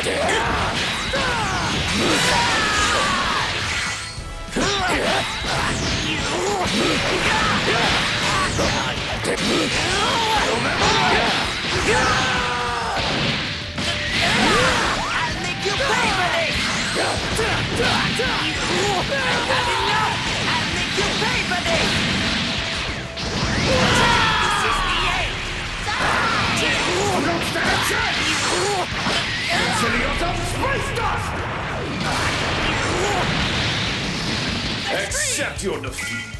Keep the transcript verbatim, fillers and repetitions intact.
make you pay for this! I've had enough! I'll make you pay for this! This is the end! You don't stand a chance! Consider yourself space dust! Accept your defeat!